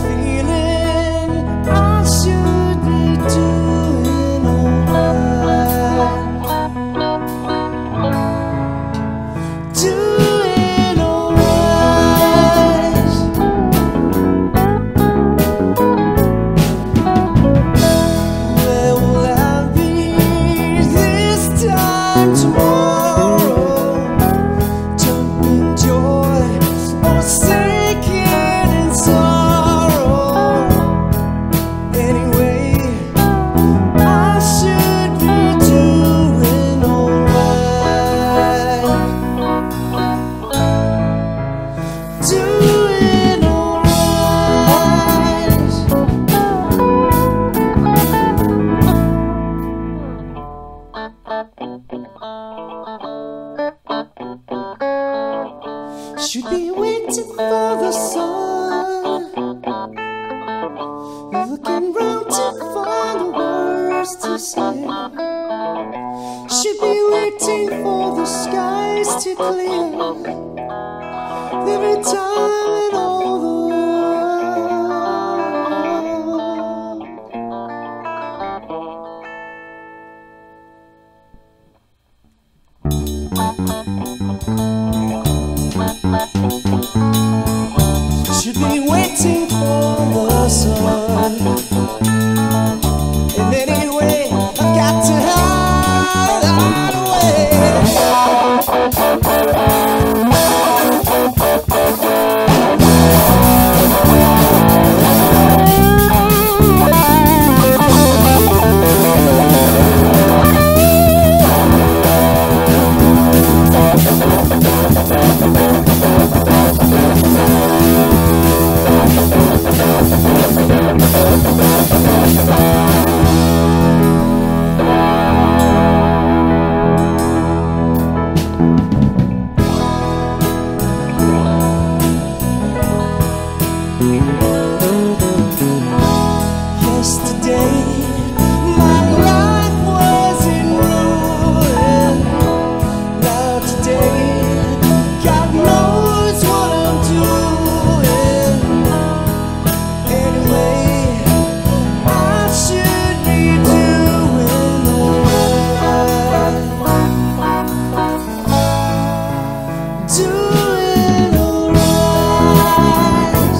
Should be waiting for the sun, looking round to find the words to say. Should be waiting for the skies to clear, living time in all the should be waiting for the sun. And anyway, I've got to hide away. Yesterday, my life was in ruin. Now today, God knows what I'm doing. Anyway, I should be doing alright. Doing alright.